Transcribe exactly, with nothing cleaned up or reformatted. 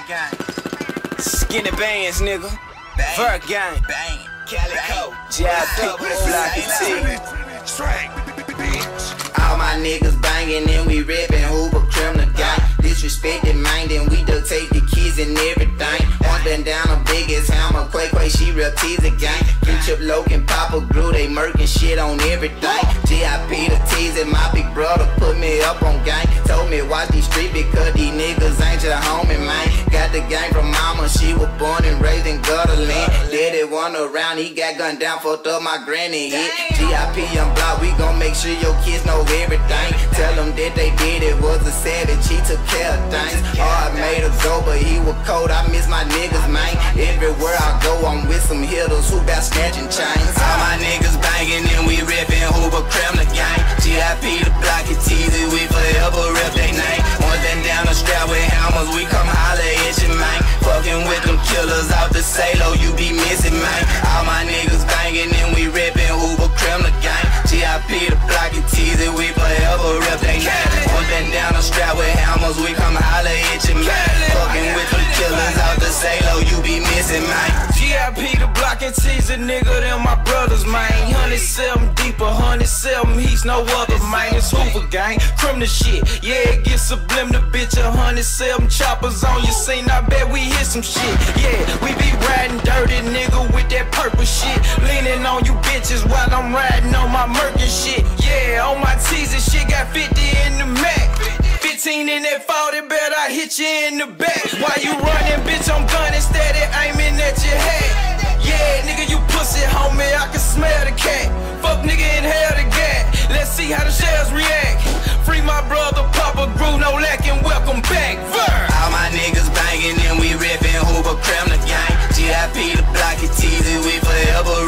Skinny bands, nigga. Ver gang. Bang. Calico. J I P, Block and T. All my niggas bangin' and we rippin', Hoover criminal gang. Disrespected mind and we duct tape the kids and everything. One been down the biggest hammer, Quay Quay, she real teaser gang. Ketchup, Logan, Papa Grew, they murkin' shit on everything. G I P the teasing, my big brother put me up on gang. Told me watch these streets because these niggas ain't your homie, man. Got the gang from mama, she was born and raised in Gutterland. Daddy won around, he got gunned down, fucked up my granny hit. G I P young block, we gon' make sure your kids know everything. Tell them that they did it, was a savage, he took care of things. Oh, I made a go, but he was cold, I miss my niggas, man. Everywhere I go, I'm with some hitters who bout snatching chains. All my niggas bangin' and we rippin', Hoover criminal gang. G I P the Block and teasy, we forever rep they name. Once been down the strap with hammers, we come holler at you, man. Fucking with them killers out the Salo, you be missing, man. All my niggas bangin' and we rippin', Hoover criminal gang. G I P the Block and teasy, we forever rep they name. Once been down the strap with hammers, we come holler at you, man. Fucking with them killers out the Salo, you be missing, man. G I P the Block and teaser, nigga, them my brothers, man. Hundred seven deep, a hundred seven he's no other, man. It's Hoover gang, criminal shit. Yeah, it gets sublime the bitch. A hundred seven choppers on your scene. I bet we hit some shit. Yeah, we be riding dirty, nigga, with that purple shit. Leaning on you bitches while I'm riding on my Merc and shit. Yeah, on my teaser shit got fifty in the Mac. fifteen in that forty, bet I hit you in the back. While you running, bitch, I'm gunning steady, aiming at your head. Yeah, nigga, you pussy, homie, I can smell the cat. Fuck nigga, inhale the gat. Let's see how the shells react. Free my brother, Papa Grew, no lacking, welcome back. Ver. All my niggas bangin' and we rippin', Hoover criminal gang. G I P the Block and teasy, we forever